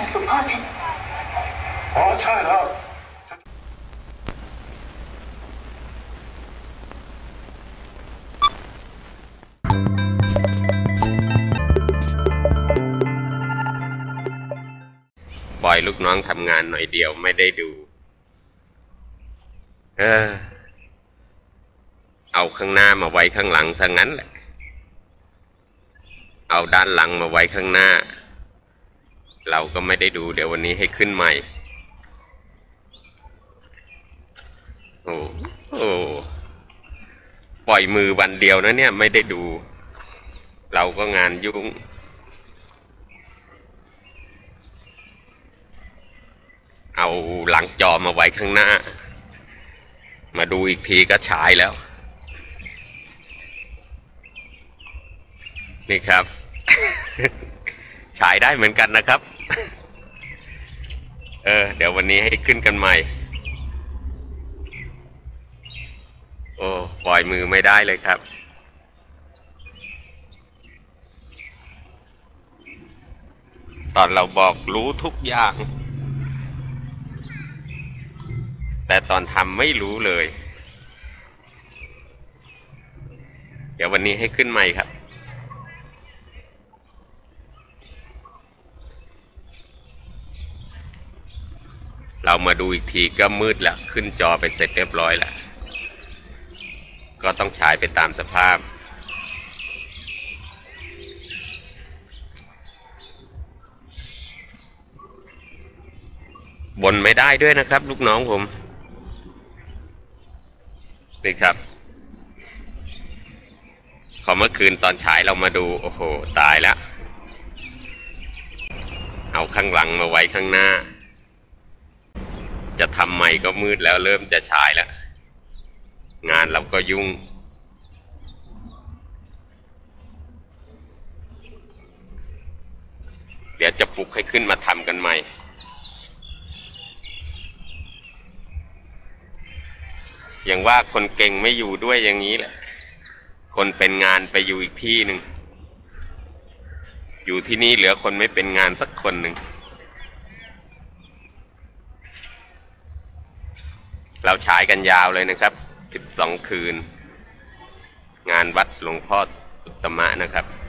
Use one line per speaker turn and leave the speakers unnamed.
ศพพ่อฉัน
อ๋อใช่แล้ว
ปล่อยลูกน้องทำงานหน่อยเดียวไม่ได้ดูเอาข้างหน้ามาไว้ข้างหลังซะงั้นแหละเอาด้านหลังมาไว้ข้างหน้าเราก็ไม่ได้ดูเดี๋ยววันนี้ให้ขึ้นใหม่โอ้ปล่อยมือวันเดียวนะเนี่ยไม่ได้ดูเราก็งานยุ่งเอาหลังจอมาไว้ข้างหน้ามาดูอีกทีก็ฉายแล้วนี่ครับ ฉายได้เหมือนกันนะครับเดี๋ยววันนี้ให้ขึ้นกันใหม่โอ้ปล่อยมือไม่ได้เลยครับตอนเราบอกรู้ทุกอย่างแต่ตอนทำไม่รู้เลยเดี๋ยววันนี้ให้ขึ้นใหม่ครับเรามาดูอีกทีก็มืดแล้วขึ้นจอไปเสร็จเรียบร้อยแล้วก็ต้องฉายไปตามสภาพบ่นไม่ได้ด้วยนะครับลูกน้องผมนี่ครับพอเมื่อคืนตอนฉายเรามาดูโอ้โหตายแล้วเอาข้างหลังมาไว้ข้างหน้าจะทำใหม่ก็มืดแล้วเริ่มจะฉายแล้วงานเราก็ยุ่งเดี๋ยวจะปลุกให้ขึ้นมาทำกันใหม่อย่างว่าคนเก่งไม่อยู่ด้วยอย่างนี้แหละคนเป็นงานไปอยู่อีกที่หนึ่งอยู่ที่นี่เหลือคนไม่เป็นงานสักคนหนึ่งเราฉายกันยาวเลยนะครับ12 คืนงานวัดหลวงพ่ออุตตมะนะครับ